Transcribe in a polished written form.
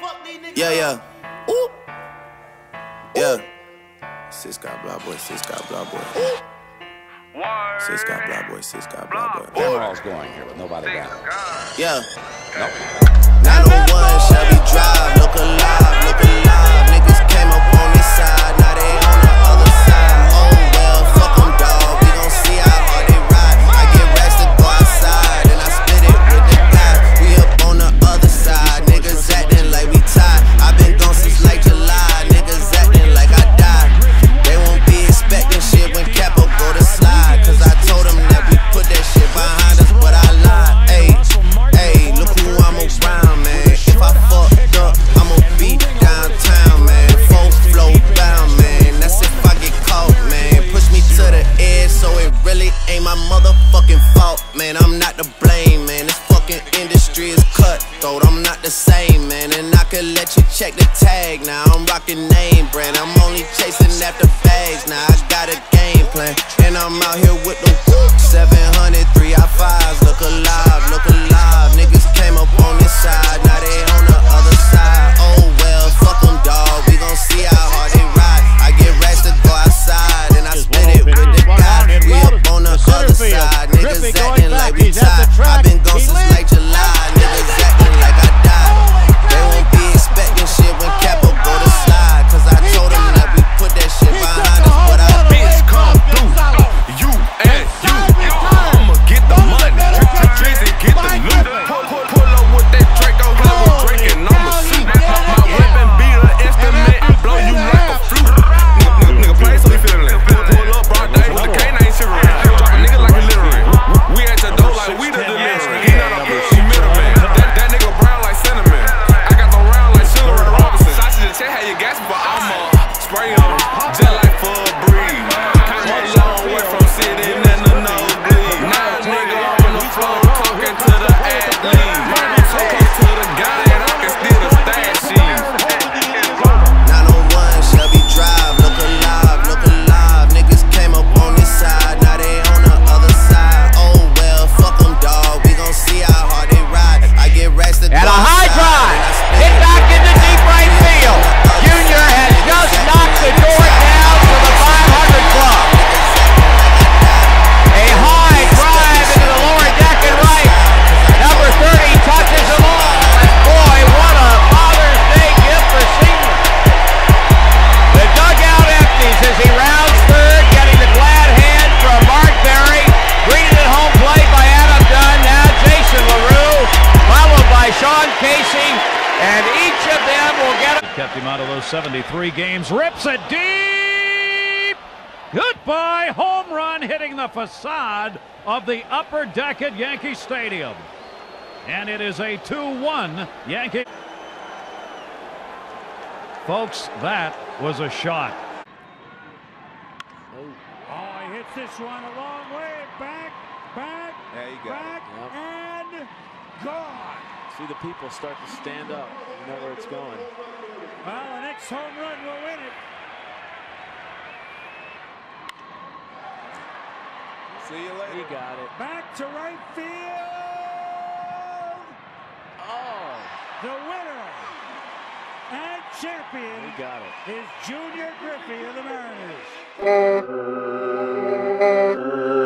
Yeah, yeah. Ooh. Yeah. Sis got blah boy, sis got blah boy. Sis got blah boy, sis got blah boy. Cameral's going here with nobody down. Yeah. Nope. 901 Shelby Drive, look alive, look alive. Niggas came up on this side, now they on the other side. Oh well, fuck them dawg, we gon' see how hard they ride. I get racks to go outside, and I split it with the guy. We up on the other side, niggas acting like we tied. I been gone since like July, niggas acting like I died. They won't be expecting shit when Capo go to slide, cause I told them that we put that shit behind us, but I lied. Ayy, look who I'm around, man. If I fucked up, I'ma be downtown, man. Full flow bound, man. That's if I get caught, man. Push me to the edge, so it really ain't my motherfucking fault, man. I'm not to blame, man. This fucking industry is cutthroat. I'm not the same, man. And I could let you check the tag now. I'm rocking name brand. I'm only chasing after bags now. I got a game plan, and I'm out here with the 700 3i5s. Look alive, look alive. Niggas came up on this side, now they on the other side. Oh well, fuck them dawg, we gon' see how hard they ride. I get racks to go outside, and I split it with the guy. We up on the other side, niggas acting like we tied. I been gone since like July, niggas acting like I died. They won't be expecting shit when Capo go to slide, cause I told them that we put that shit behind us, but I bitch come through, you and you, I'ma get the money, Drizzy get the loot. Pull up with that Draco, play with Drake and I'ma shoot. My weapon be an instrument, blow you like a flute. Nigga play so he feelin' it. Pull up broad day with the canine shivering. Drop a nigga like a littering. We at your door like we the delivery. He not a pussy middleman. That nigga brown like cinnamon. I got the round like Sugar Ray Robinson. Sausage and check how you gas, but I'ma spray on just like for a breeze. Come a long way from sitting in the nosebleed. Now nigga on the floor talking to the athlete. Talking to the guy that I can steal the stash sheet. 901 Shelby Drive, look alive, look alive. Niggas came up on this side, now they on the other side. Oh well, fuck them dawg, we gon' see how hard they ride. I get racks to go And a high drive, hit back into deep right field. Junior has just knocked the door down for the 500 club. A high drive into the lower deck and right. Number 30 touches them all. And boy, what a Father's Day gift for Senior. The dugout empties as he rounds third, getting the glad hand from Mark Berry. Greeted at home plate by Adam Dunn. Now Jason LaRue, followed by Sean Casey. And each of them will get it. Kept him out of those 73 games. Rips it deep. Goodbye. Home run hitting the facade of the upper deck at Yankee Stadium. And it is a 2-1 Yankee. Folks, that was a shot. Oh, he hits this one a long way. Back, There you go. back, and gone. See the people start to stand up. You know where it's going. Well, the next home run will win it. See you later. He got it. Back to right field. Oh, The winner and champion he got it. is Junior Griffey of the Mariners.